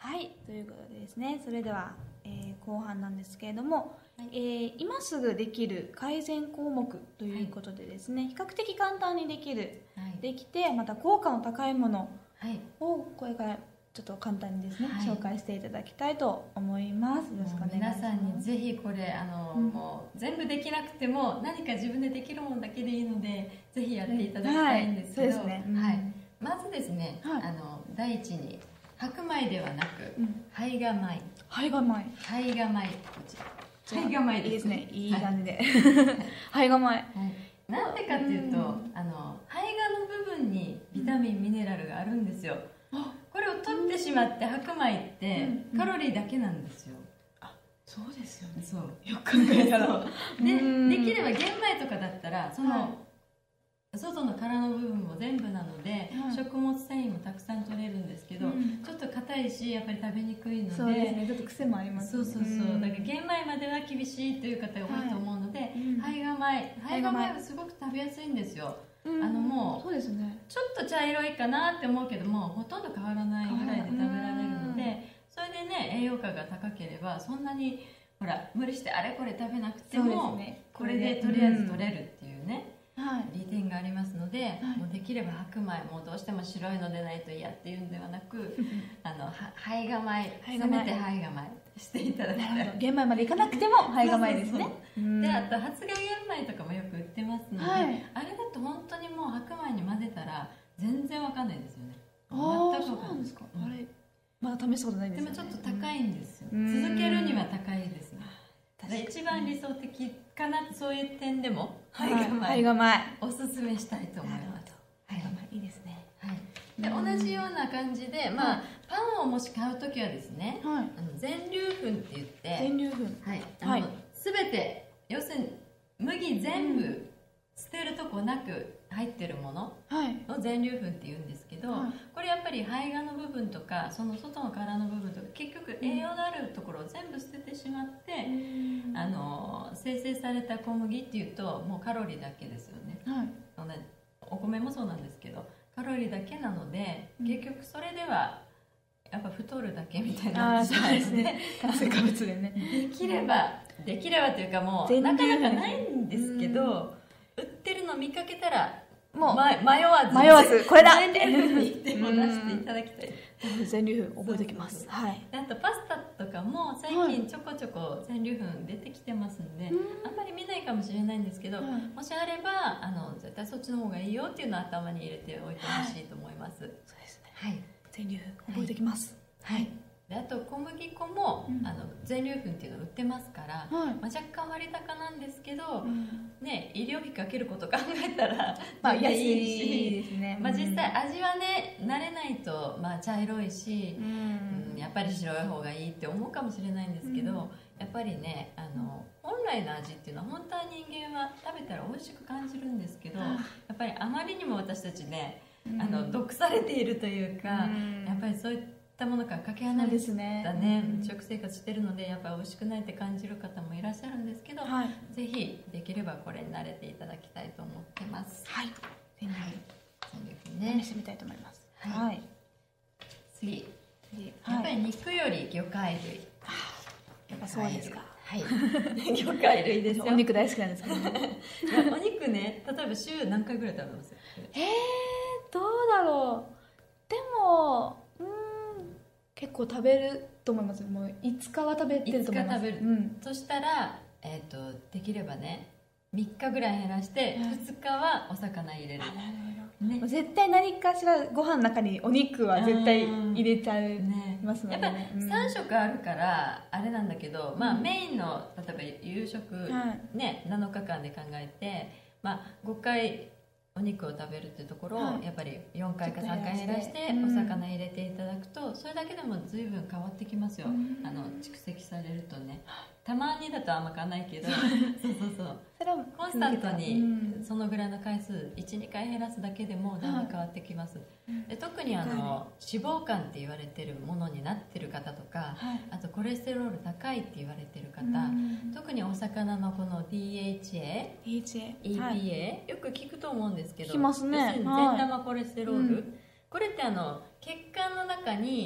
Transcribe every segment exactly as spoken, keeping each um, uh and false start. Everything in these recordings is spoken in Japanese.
はい、ということでですね、それでは、えー後半なんですけれども、 はいえー今すぐできる改善項目ということでですね、比較的簡単にできる、 はいできてまた効果の高いものはいをこれからちょっと簡単にですね、 はい紹介していただきたいと思います。よろしくお願いします。 皆さんにぜひこれあの、 うんもう全部できなくても何か自分でできるものだけでいいのでぜひやっていただきたいんですけど、 はいそうですねうんはいまずですね、 はいあの第一に白米ではなくうん胚芽米胚芽米。 胚芽米こちら胚芽米いいですね。いいはい感じで。胚芽米。 はいなんでかっていうと、 うんあの胚芽の部分にビタミン、ミネラルがあるんですよ。 あ、 これを取ってしまって白米ってうんカロリーだけなんですよ。 そうですよね。 そうよく考えたら。 でうんできれば玄米とかだったらその、 はい外の殻の部分も全部なので、 はい食物繊維もたくさん取れるんですけど、 うんちょっと硬いしやっぱり食べにくいので、 そうですね。ちょっと癖もありますね。 そうそうそう、 んだから玄米までは厳しいという方が多いと思うので、 はいうん胚芽米胚芽米はすごく食べやすいんですよ。 うんあのもうそうですね。 ちょっと茶色いかなって思うけどもほとんど変わらないぐらいで食べられるのうんで、それでね栄養価が高ければそんなにほら無理してあれこれ食べなくてそうですも、 ね。 これでとりあえず取れるっていうね、 はい。 利点がありますので、 はいもうできれば白米もうどうしても白いのでないと嫌っていうんではなくあのは胚芽米胚芽米せめて胚芽米していただきたいなるほど。玄米までいかなくても胚芽米ですね。うんであと発芽玄米とかもよく売ってますので、 はいあれだと本当にもう白米に混ぜたら全然わかんないですよね。 ああ、 全くわかないそうなんんですか。 うんあれまだ試したことないんでですよね。 もちょっと高いんですよ、 うん続けるには高いですね。 確かに一番理想的かなそういう点でもはい胚芽米、 胚芽米。 おすすめしたいと思います。 なるほど。胚芽米いいですね。 はい、でうん同じような感じで、まあ、パンをもし買うときはですね、 はい。 あの全粒粉って言って全粒粉。 はい、あはいの全て要するに麦全部捨てるとこなく入ってるものはい。 を全粒粉って言うんですけど、 はいこれやっぱり胚芽の部分とかその外の殻の部分とか結局栄養のあるところを全部捨ててしまって、あの生成された小麦っていうともうカロリーだけですよね。 はい。 あのお米もそうなんですけどカロリーだけなので、 うん結局それではやっぱ太るだけみたいあなあ、そうですね。炭水化物でね。 できればできればというかもう全なか粒粉なかないんですけど、売ってるの見かけたらもうま迷わず迷わずこれだ全粒粉に手を出していただきたい。 全粒粉覚えておきます。はい。 であとパスタとかも最はい近ちょこちょこ全粒粉出てきてますんで、 うんあんまり見ないかもしれないんですけど、 はいもしあればあの絶対そっちの方がいいよっていうのを頭に入れておいてほしいと思います。 そうですね。 はい、 全粒粉覚えておきます。 はい、であと小麦粉も、 うんあの全粒粉っていうの売ってますから、 はい。 まあ、若干割高なんですけど、 うんね、医療費かけること考えたらまあ全然安いですね。 まあ、実際味はね慣れないと、まあ、茶色いしう、んうんやっぱり白い方がいいって思うかもしれないんですけど、 うんやっぱりねあの本来の味っていうのは本当は人間は食べたら美味しく感じるんですけど、 あやっぱりあまりにも私たちね、 うんあの毒されているというか、 うんやっぱりそういったものからかけ離そうれたですね。 ね、 うん食生活してるのでやっぱり美味しくないって感じる方もいらっしゃるんですけど、 はい。 ぜひできればこれに慣れていただきたいと思ってます。 はい。全粒そうです粉試ね。 してみたいと思います。 はいはい。 次、 次やっぱりはい肉より魚介類。 やっぱそうですか。 はい。魚介類ですよ。 お肉大好きなんですけどね。 いやお肉ね、例えば週何回ぐらい食べます？ えー、どうだろう。でも、うーん、結構食べると思います。もういつかは食べてると思います。 いつか食べるうん。 そしたら、えっ、とできればね、みっかぐらい減らしてはいふつかはお魚入れる。 あ、なるほど。 ねもう絶対何かしらご飯の中にお肉は絶対入れちゃいね。 ますのやっぱでね。うんさん食あるからあれなんだけど、まあ、 うんメインの例えば夕食、 はね、なのかかんで考えて、まあ、ごかいお肉を食べるっていうところを、 はいやっぱりよんかいかさんかい減らしてうんお魚入れていただくとそれだけでも随分変わってきますよ、 うんあの蓄積されるとねたまにだとあんま変わらないけどそうそうそうそれはコンスタントうにんそのぐらいの回数いちにかい減らすだけでもだいぶ変わってきます、で特にあの脂肪肝って言われてるものになってる方とかはい。 あとコレステロール高いって言われてる方、 うん特にお魚のこの ディーエイチエー、 イーチエーイーピーエー、 はいよく聞くと思うんですけど聞きますね要するにはい善玉コレステロール、 うんこれってあの血管の中に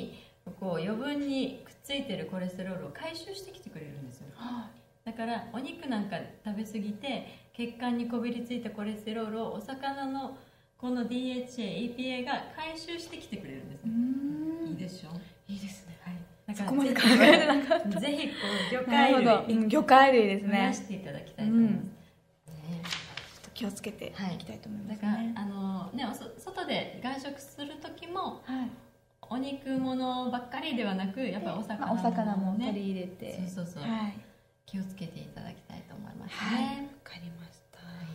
こう余分にくっついてるコレステロールを回収してきてくれるんですよ。だからお肉なんか食べ過ぎて血管にこびりついたコレステロールをお魚のこの ディーエイチエー、イーピーエー が回収してきてくれるんですね。いいでしょ。 いいですね。 はい。だからそこまで考えてなかった。 ぜひこう魚介類、 うん、魚介類です増やね。 していただきたいと思います。 うんね、 気をつけていきたいと思います、ね。 だからあのね、おそ外で外食する時も、 はい、 お肉ものばっかりではなく、やっぱりお魚も、ね、 まあ、お魚も取り入れて、 そうそうそう、 はい、 気をつけていただきたいと思いますね。 はい、わかりました。はい、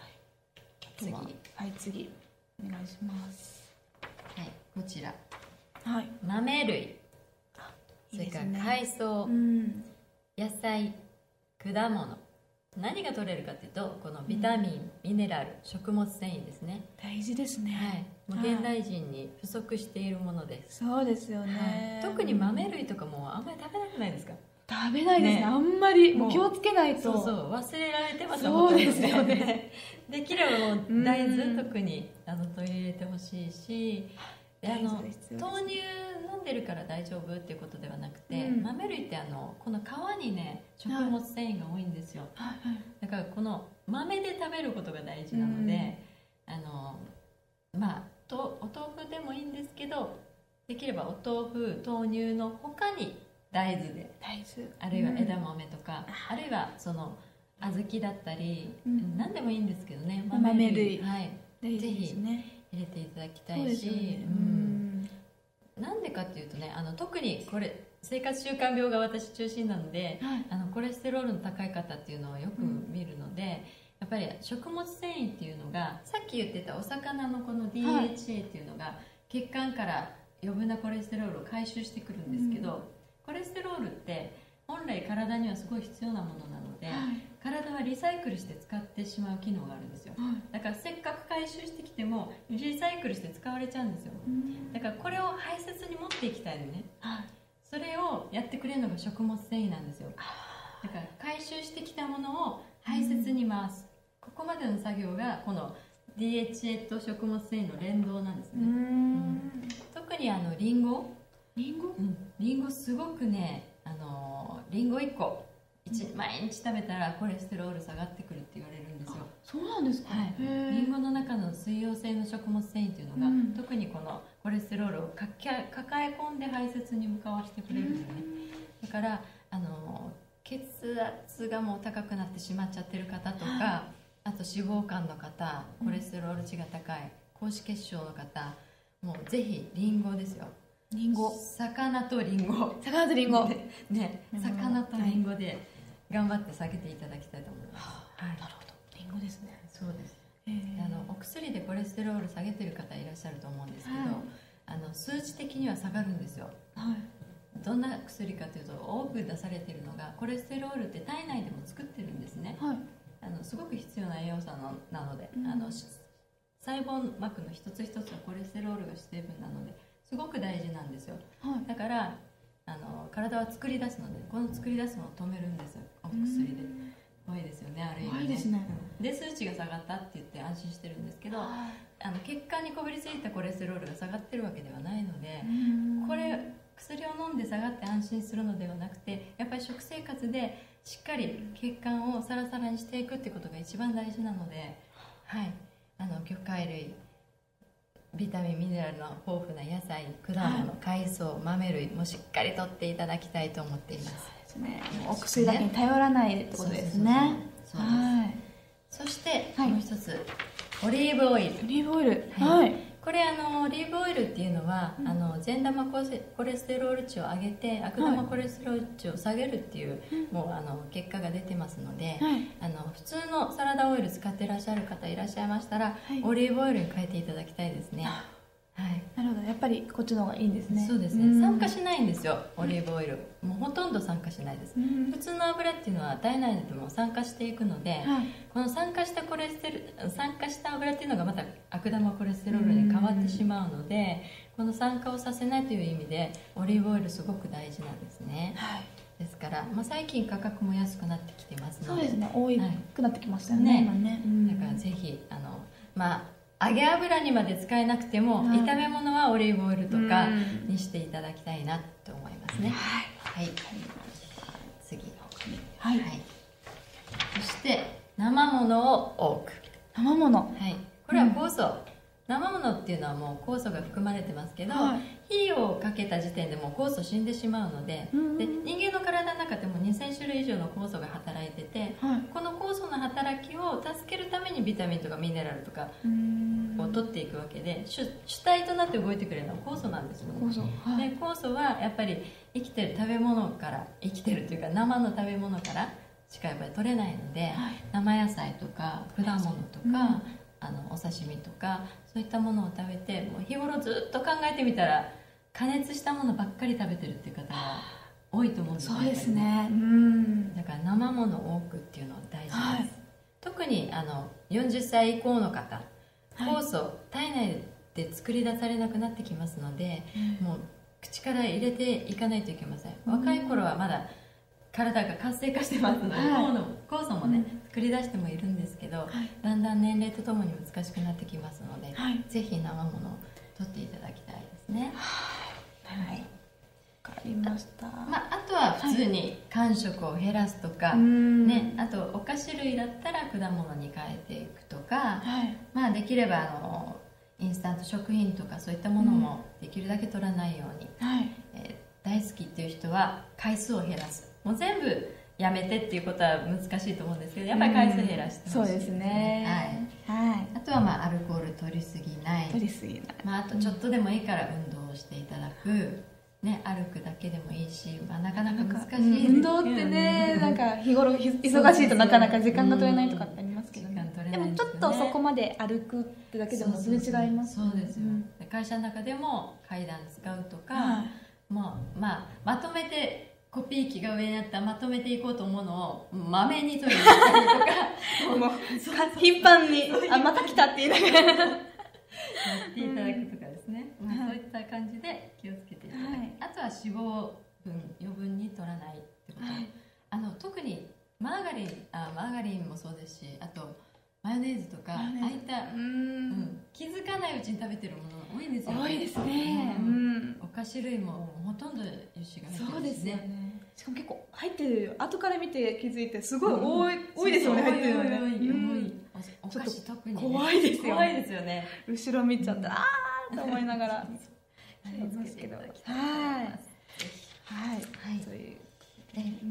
次、 はい、次お願いします。 はい、こちら、 はい、 豆類、それから海藻、うん、野菜、果物、何が取れるかというと、このビタミン、うん、ミネラル、食物繊維ですね。 大事ですね。 はい、もう現代人に不足しているものです。 そうですよね。 はい、特に豆類とかもあんまり食べなくないですか？ 食べないですね。ね、あんまりもう気をつけないと。 そうそう忘れられてます。 そうですよね。 できればもう大豆特にあの取り入れてほしいし、あの豆乳飲んでるから大丈夫っていうことではなくて、うん、豆類ってあのこの皮にね食物繊維が多いんですよ。はいはい、だからこの豆で食べることが大事なので、うん、あのまあとお豆腐でもいいんですけど、できればお豆腐豆乳の他に大豆で、 大豆、 あるいは枝豆とか、うん、あるいはその小豆だったり、うん、何でもいいんですけどね、 豆類、豆類、 はい、 大事ぜひですね。 入れていただきたいし、なんでかっていうとね、あの特にこれ生活習慣病が私中心なので、はい、あのコレステロールの高い方っていうのをよく見るので、うん、やっぱり食物繊維っていうのがさっき言ってたお魚のこの ディーエイチエー っていうのが、はい、血管から余分なコレステロールを回収してくるんですけど、うん、コレステロールって本来体にはすごい必要なものなので、はい、体はリサイクルして使ってしまう機能があるんですよ、はい、だからせっかく回収してきてもリサイクルして使われちゃうんですよ、うん、だからこれを排泄に持っていきたいのね、はい、それをやってくれるのが食物繊維なんですよ。だから回収してきたものを排泄に回す、うん、ここまでの作業がこの ディーエイチエー と食物繊維の連動なんですね。うん、うん、特にあのリンゴリンゴ、 うん、リンゴすごくね、あのリンゴいっこ毎日食べたらコレステロール下がってくるって言われるんですよ。 そうなんですか。 はい、リンゴの中の水溶性の食物繊維っていうのが、うん、特にこのコレステロールをかきゃ抱え込んで排泄に向かわせてくれるんですね。だからあの血圧がもう高くなってしまっちゃってる方とか、はい、あと脂肪肝の方、コレステロール値が高い高脂血症の方、もうぜひリンゴですよ。 リンゴ、 魚とリンゴ、 魚とリンゴね、ね、魚とリンゴで頑張って下げていただきたいと思います。 はい、なるほど、リンゴですね。 そうです。あのお薬でコレステロール下げてる方いらっしゃると思うんですけど、はい、あの数値的には下がるんですよ。はい、どんな薬かというと、多く出されているのがコレステロールって体内でも作ってるんですね。はい、あのすごく必要な栄養素なので、うん、あの細胞膜の一つ一つはコレステロールが主成分なのですごく大事なんですよ。はい、だからあの体は作り出すので、この作り出すのを止めるんですよ、お薬で。怖いですよね、ある意味ね。 怖いですね。 で、数値が下がったって言って安心してるんですけど、あの血管にこびりついたコレステロールが下がってるわけではないので、これ薬を飲んで下がって安心するのではなくて、やっぱり食生活でしっかり血管をサラサラにしていくってことが一番大事なので、はい、あの魚介類、ビタミンミネラルの豊富な野菜、果物、はい、海藻、豆類もしっかりとっていただきたいと思っています。 そうですね、お薬だけに頼らないってことですね。 そうです。はい、そしてもう一つ、はい、オリーブオイル。 オリーブオイル、 はい、はい、これあのオリーブオイルっていうのは、うん、あの善玉コレステロール値を上げて悪玉コレステロール値を下げるっていう、はい、もうあの結果が出てますので、はい、あの普通のサラダオイル使っていらっしゃる方いらっしゃいましたら、はい、オリーブオイルに変えていただきたいですね。はい、 なるほど、やっぱりこっちの方がいいんですね。 そうですね、酸化しないんですよ、オリーブオイル。もうほとんど酸化しないです。普通の油っていうのは体内でも酸化していくので、はい、この酸化したコレステル酸化した油っていうのがまた悪玉コレステロールに変わってしまうので、この酸化をさせないという意味でオリーブオイルすごく大事なんですね。はい、ですから、まあ、最近価格も安くなってきてますので。 そうですね、多くなってきましたよね、はい、今ね。 だからぜひあのまあ揚げ油にまで使えなくても、はい、炒め物はオリーブオイルとかにしていただきたいなと思いますね。 はい、 はい、次の紙、 はい、 はい、そして生ものを多く。 生もの、 はい、これは酵素、うん、生ものっていうのはもう酵素が含まれてますけど、はい、火をかけた時点でもう酵素死んでしまうので、うん、で人間の体の中でもにせん種類以上の酵素が働いてて、はい、この酵素の働きを助けるためにビタミンとかミネラルとかを取っていくわけで、主, 主体となって動いてくれるのは酵素なんですよね。酵素、はい、で酵素はやっぱり生きてる食べ物から生きてるというか生の食べ物からしかやっぱり取れないので、はい、生野菜とか果物とか、うん、あのお刺身とかそういったものを食べて、もう日頃ずっと考えてみたら加熱したものばっかり食べてるっていう方が多いと思うんですよね。 そうですね、うん、 だから生ものを多くっていうのは大事です、はい、特にあのよんじゅっさい以降の方、酵素、はい、体内で作り出されなくなってきますので、うん、もう口から入れていかないといけません。若い頃はまだ体が活性化してますので、はい、酵素もね、うん、作り出してもいるんですけど、はい、だんだん年齢とともに難しくなってきますので、はい、ぜひ生ものを取っていただきたいですね。 はい、わかりました。あ、 まあ、あとは普通に間食を減らすとか、はい、ね、あとお菓子類だったら果物に変えていくとか、はい、まあ、できればあのインスタント食品とかそういったものもできるだけ取らないように、はい、えー、大好きっていう人は回数を減らす。もう全部やめてっていうことは難しいと思うんですけど、やっぱり回数減らしてほしいですね。そうですね、はいはい、あとは、まあ、アルコール取りすぎない、 取りすぎない、 まあ、あとちょっとでもいいから運動をしていただく、ね、歩くだけでもいいし、まあ、なかなか難しいですけど、ね、 運動ってね、なんか日頃忙しいとなかなか時間が取れないとかってありますけど、ね、うん、でもちょっとそこまで歩くってだけでも全然違います。 そうですよ、うん、会社の中でも階段使うとか、はい、もうまあ、まとめてコピー機が上にあったらまとめていこうと思うのをまめに取りに行ったりとかもう頻繁にあまた来たって言いながらやっていただくとかですね、うん、まあ、そういった感じで気をつけていただく、はい、あとは脂肪分余分に取らないってこと、はい、あの特にマーガリンあマーガリンもそうですし、あとマヨネーズとかああいった、うん、気づかないうちに食べてるもの多いんですよね。 多いですね、 うん、お菓子類もほとんど油脂が入ってるし、ね、 そうですよね。しかも結構入ってる、後から見て気づいてすごい多い、うん、多いですよね。入ってるのね、多い多い、うん、お菓子特に、ね、怖いですよ、 怖いですよね。 後ろ見ちゃって、うん、あーと思いながら気をつけていただきたいと思います。はいはい、といううん、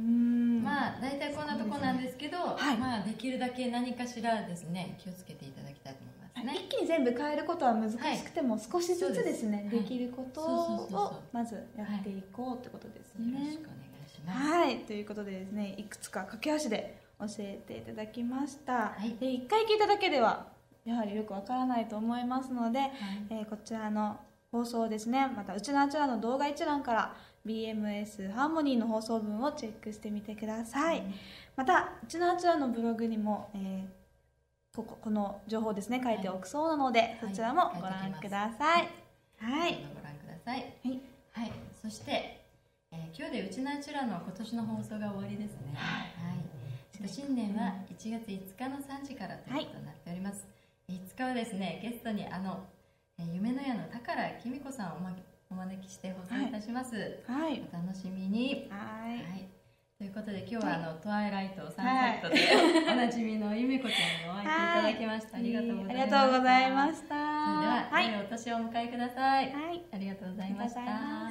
まあ大体こんなとこなんですけど、はい、まあ、できるだけ何かしらですね気をつけていただきたいと思いますね。 一気に全部変えることは難しくても、はい、少しずつですね、できることをまずやっていこうってことですね。 よろしくお願いします。 はい、ということでですね、いくつか駆け足で教えていただきました。はい、でいっかい聞いただけではやはりよくわからないと思いますので、はい、えー、こちらの放送ですね、またうちのあちらの動画一覧から ビーエムエス ハーモニーの放送分をチェックしてみてください。うん、またうちのあちらのブログにも、えー、こ, こ, この情報ですね書いておくそうなので、はい、そちらもご覧ください。 はい、ご覧ください。はい、はい、そして、えー、今日でうちのあちらの今年の放送が終わりですね。はい、新年はいちがついつかのさんじからということになっております。はい、いつかはですね、ゲストにあの夢の屋の宝きみこさんをお招きお招きして放送いたします。はい、お楽しみに。はい、はい、ということで今日はあの、はい、トワイライトサンセットで、はい、おなじみのゆめこちゃんにお会いいただきました。はい、ありがとうございました。ありがとうございました。それでは、はい、良いお年をお迎えください。はい、ありがとうございました。